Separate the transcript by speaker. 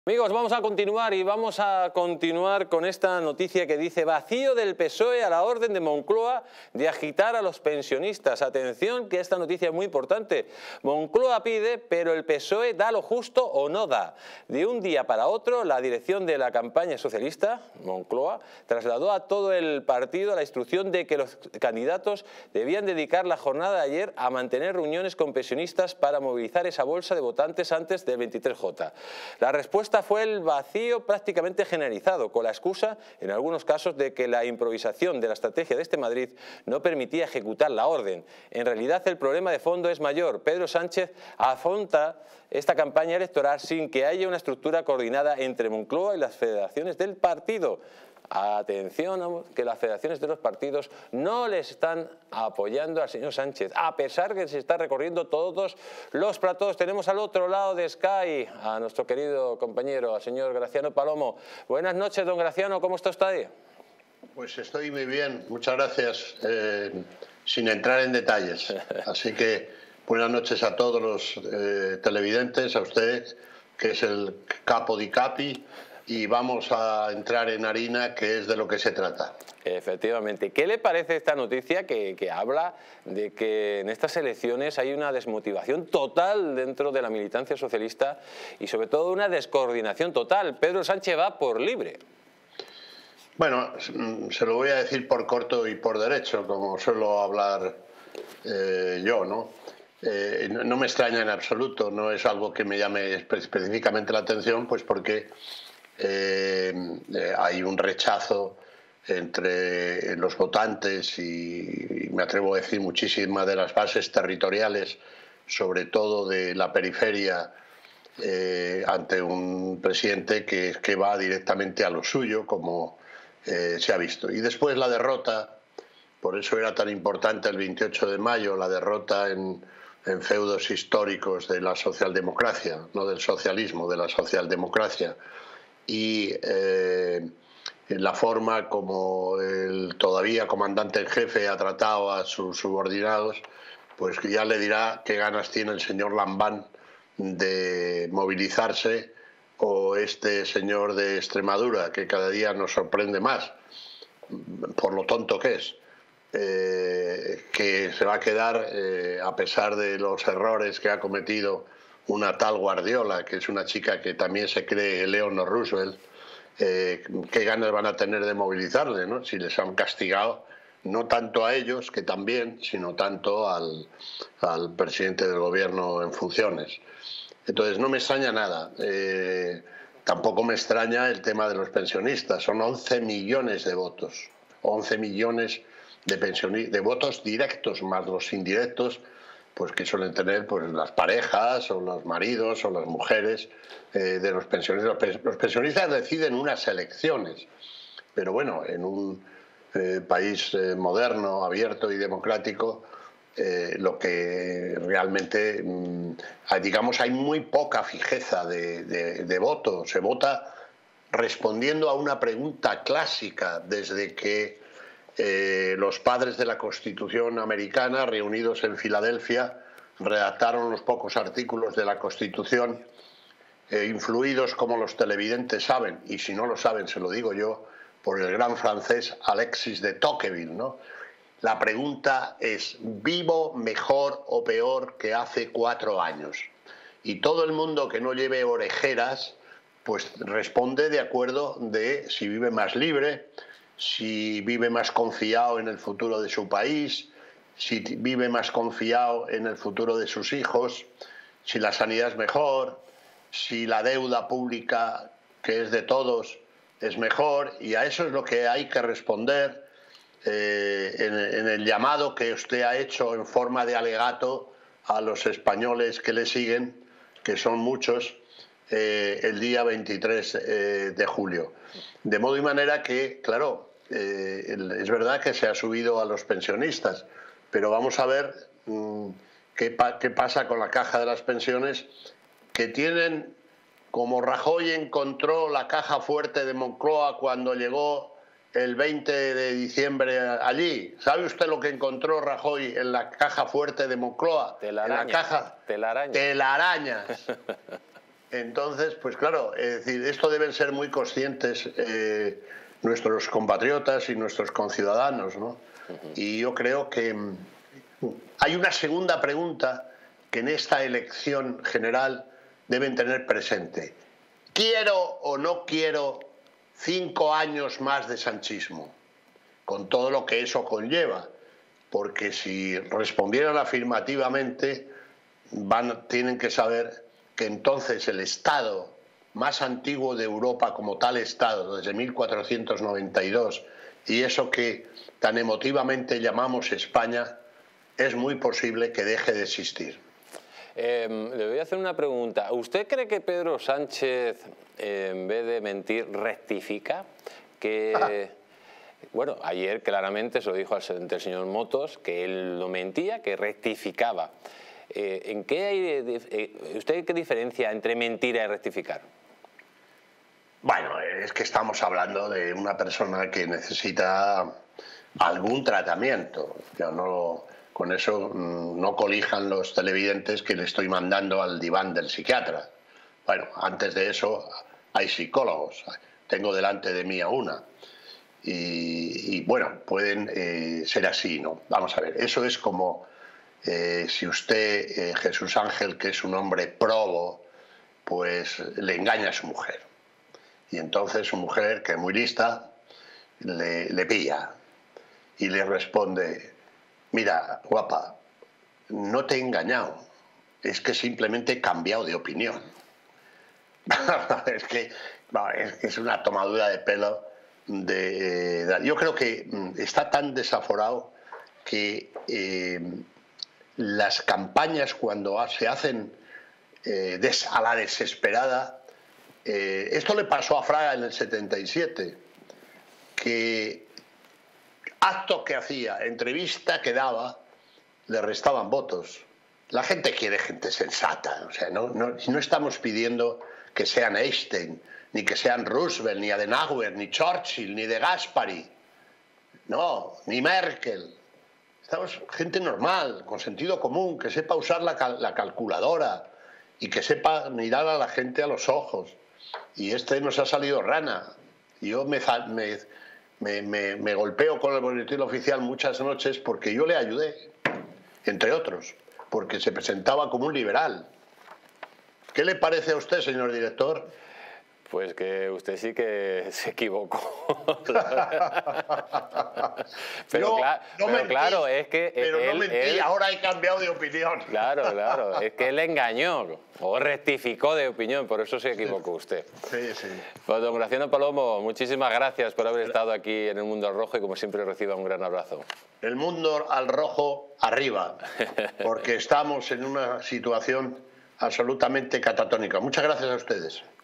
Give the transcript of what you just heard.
Speaker 1: Amigos, vamos a continuar con esta noticia que dice: vacío del PSOE a la orden de Moncloa de agitar a los pensionistas. Atención, que esta noticia es muy importante. Moncloa pide, pero el PSOE da lo justo o no da. De un día para otro, la dirección de la campaña socialista, Moncloa, trasladó a todo el partido la instrucción de que los candidatos debían dedicar la jornada de ayer a mantener reuniones con pensionistas para movilizar esa bolsa de votantes antes del 23J. La respuesta fue el vacío prácticamente generalizado, con la excusa, en algunos casos, de que la improvisación de la estrategia de este Madrid no permitía ejecutar la orden. En realidad, el problema de fondo es mayor. Pedro Sánchez afronta esta campaña electoral sin que haya una estructura coordinada entre Moncloa y las federaciones del partido. Atención, que las federaciones de los partidos no le están apoyando al señor Sánchez, a pesar que se está recorriendo todos los platos. Tenemos al otro lado de Sky a nuestro querido compañero, al señor Graciano Palomo. Buenas noches, don Graciano, ¿cómo está usted?
Speaker 2: Pues estoy muy bien, muchas gracias, sin entrar en detalles. Así que buenas noches a todos los televidentes, a usted, que es el capo di capi. Y vamos a entrar en harina, que es de lo que se trata.
Speaker 1: Efectivamente. ¿Qué le parece esta noticia que habla de que en estas elecciones hay una desmotivación total dentro de la militancia socialista y sobre todo una descoordinación total? Pedro Sánchez va por libre.
Speaker 2: Bueno, se lo voy a decir por corto y por derecho, como suelo hablar yo, ¿no? No me extraña en absoluto, no es algo que me llame específicamente la atención, pues porque hay un rechazo entre los votantes y me atrevo a decir muchísimas de las bases territoriales, sobre todo de la periferia, ante un presidente que va directamente a lo suyo, como se ha visto. Y después la derrota, por eso era tan importante el 28 de mayo, la derrota en feudos históricos de la socialdemocracia, no del socialismo, de la socialdemocracia. Y la forma como el todavía comandante en jefe ha tratado a sus subordinados, pues que ya le dirá qué ganas tiene el señor Lambán de movilizarse, o este señor de Extremadura, que cada día nos sorprende más, por lo tonto que es, que se va a quedar, a pesar de los errores que ha cometido una tal Guardiola, que es una chica que también se cree Eleanor Roosevelt. Qué ganas van a tener de movilizarle, ¿no? Si les han castigado, no tanto a ellos, que también, sino tanto al presidente del gobierno en funciones. Entonces no me extraña nada. Tampoco me extraña el tema de los pensionistas. Son 11 millones de votos, 11 millones de votos directos más los indirectos, pues que suelen tener pues las parejas o los maridos o las mujeres de los pensionistas. Los pensionistas deciden unas elecciones, pero bueno, en un país moderno, abierto y democrático, lo que realmente, digamos, hay muy poca fijeza de voto. Se vota respondiendo a una pregunta clásica desde que los padres de la Constitución americana, reunidos en Filadelfia, redactaron los pocos artículos de la Constitución, influidos, como los televidentes saben, y si no lo saben se lo digo yo, por el gran francés Alexis de Tocqueville, ¿no? La pregunta es: ¿vivo mejor o peor que hace 4 años? Y todo el mundo que no lleve orejeras pues responde de acuerdo de si vive más libre, si vive más confiado en el futuro de su país, si vive más confiado en el futuro de sus hijos, si la sanidad es mejor, si la deuda pública, que es de todos, es mejor. Y a eso es lo que hay que responder en el llamado que usted ha hecho en forma de alegato a los españoles que le siguen, que son muchos, el día 23 de julio. De modo y manera que, claro, es verdad que se ha subido a los pensionistas, pero vamos a ver qué pasa con la caja de las pensiones, que tienen, como Rajoy encontró la caja fuerte de Moncloa cuando llegó el 20 de diciembre allí. ¿Sabe usted lo que encontró Rajoy en la caja fuerte de Moncloa?
Speaker 1: Telarañas.
Speaker 2: En la caja, telarañas. Entonces, pues claro, es decir, esto deben ser muy conscientes nuestros compatriotas y nuestros conciudadanos, ¿no? Y yo creo que hay una segunda pregunta que en esta elección general deben tener presente. ¿Quiero o no quiero 5 años más de sanchismo? Con todo lo que eso conlleva. Porque si respondieran afirmativamente, tienen que saber que entonces el Estado más antiguo de Europa como tal Estado, desde 1492, y eso que tan emotivamente llamamos España, es muy posible que deje de existir.
Speaker 1: Le voy a hacer una pregunta. ¿Usted cree que Pedro Sánchez, en vez de mentir, rectifica? Bueno, ayer claramente se lo dijo ante el señor Motos, que él no mentía, que rectificaba. ¿En qué hay usted qué diferencia entre mentir y rectificar?
Speaker 2: Bueno, es que estamos hablando de una persona que necesita algún tratamiento. Yo no, con eso no colijan los televidentes que le estoy mandando al diván del psiquiatra. Bueno, antes de eso hay psicólogos. Tengo delante de mí a una. Y bueno, pueden ser así, ¿no? Vamos a ver, eso es como si usted, Jesús Ángel, que es un hombre probo, pues le engaña a su mujer. Y entonces su mujer, que es muy lista, le pilla y le responde: mira, guapa, no te he engañado, es que simplemente he cambiado de opinión. es una tomadura de pelo. Yo creo que está tan desaforado que las campañas, cuando se hacen a la desesperada, esto le pasó a Fraga en el 77, que acto que hacía, entrevista que daba, le restaban votos. La gente quiere gente sensata, o sea, no estamos pidiendo que sean Einstein, ni que sean Roosevelt, ni Adenauer, ni Churchill, ni De Gasperi, no, ni Merkel. Estamos gente normal, con sentido común, que sepa usar la calculadora y que sepa mirar a la gente a los ojos. Y nos ha salido rana. Yo me golpeo con el boletín oficial muchas noches porque yo le ayudé, entre otros, porque se presentaba como un liberal. ¿Qué le parece a usted, señor director?
Speaker 1: Pues que usted sí que se equivocó. pero claro, es que
Speaker 2: no mentí, ahora he cambiado de opinión.
Speaker 1: Claro, es que él le engañó o rectificó de opinión, por eso se equivocó usted.
Speaker 2: Sí.
Speaker 1: Pues don Graciano Palomo, muchísimas gracias por haber estado aquí en El Mundo al Rojo y como siempre reciba un gran abrazo.
Speaker 2: El mundo al rojo arriba, porque estamos en una situación absolutamente catatónica. Muchas gracias a ustedes.